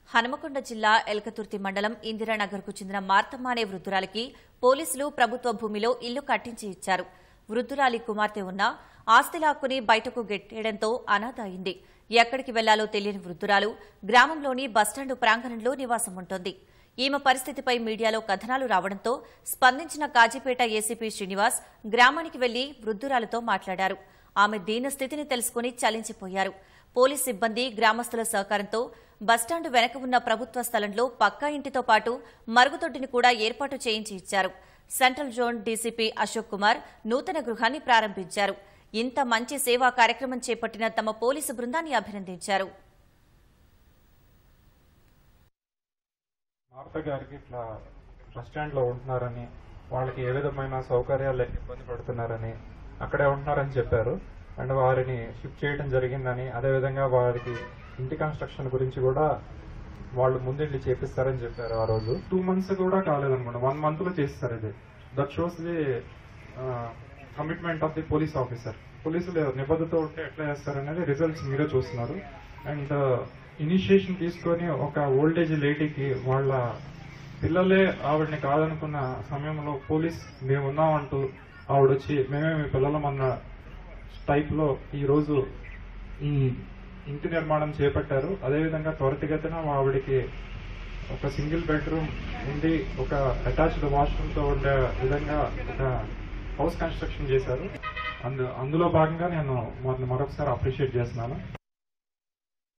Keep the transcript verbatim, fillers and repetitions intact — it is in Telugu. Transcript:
హనుమకొండ జిల్లా ఎల్కతుర్తి మండలం ఇందిరానగర్కు చెందిన మార్తమ్మ అనే వృద్ధురాలికి పోలీసులు ప్రభుత్వ భూమిలో ఇల్లు కట్టించి ఇచ్చారు. వృద్ధురాలి కుమార్తె ఉన్నా ఆస్తి లాక్కుని బయటకు గెట్టేయడంతో అనాథ అయింది. ఎక్కడికి వెళ్లాలో తెలియని వృద్ధురాలు గ్రామంలోని బస్టాండు ప్రాంగణంలో నివాసం ఉంటోంది. ఈమె పరిస్థితిపై మీడియాలో కథనాలు రావడంతో స్పందించిన కాజీపేట ఏసీపీ శ్రీనివాస్ గ్రామానికి వెళ్లి వృద్ధురాలితో మాట్లాడారు. ఆమె దీన స్థితిని తెలుసుకుని చలించిపోయారు. పోలీస్ సిబ్బంది గ్రామస్తుల సహకారంతో బస్టాండు వెనక ఉన్న ప్రభుత్వ స్థలంలో పక్కా ఇంటితో పాటు మరుగుదొడ్డిని కూడా ఏర్పాటు చేయించి ఇచ్చారు. Central zone DCP Ashok Kumar నూతన గృహాన్ని ప్రారంభించారు. ఇంత మంచి సేవా కార్యక్రమం చేపట్టిన తమ పోలీసు బృందాన్ని అభినందించారు. మార్త గారికి ఇట్లా బస్టాండ్ లో ఉంటున్నారని, వాళ్ళకి ఏ విధమైన సౌకర్యాలు లేక ఇబ్బంది పడుతున్నారని, అక్కడే ఉంటున్నారని చెప్పారు. అండ్ వారిని షిఫ్ట్ చేయడం జరిగిందని, అదేవిధంగా వారికి ఇంటి కన్స్ట్రక్షన్ గురించి కూడా వాళ్ళు ముందెళ్ళి చేపిస్తారని చెప్పారు. ఆ రోజు టూ మంత్స్ కూడా కాలేదనుకోండి, వన్ మంత్ లో చేస్తారు. ఇది that shows the commitment of the police officer. పోలీసులు నిబద్ధతో ఉంటే ఎట్లా చేస్తారనేది రిజల్ట్స్ మీరే చూస్తున్నారు. అండ్ ఇనిషియేషన్ తీసుకొని ఒక ఓల్డేజ్ లేడీకి వాళ్ళ పిల్లలే ఆవిడని కాదనుకున్న సమయంలో పోలీస్ మేము ఉన్నామంటూ ఆవిడొచ్చి మేమే మీ పిల్లలమన్న టైప్ లో ఈ రోజు ఈ ఇంటి నిర్మాణం చేపట్టారు. అదేవిధంగా త్వరితగతిన ఆవిడికి ఒక సింగిల్ బెడ్రూమ్ ఉండి ఒక అటాచ్డ్ వాష్రూమ్ తో ఉండే విధంగా ఒక హౌస్ కన్స్ట్రక్షన్ చేశారు. అందు అందులో భాగంగా నేను మరొకసారి అప్రిషియేట్ చేస్తున్నాను.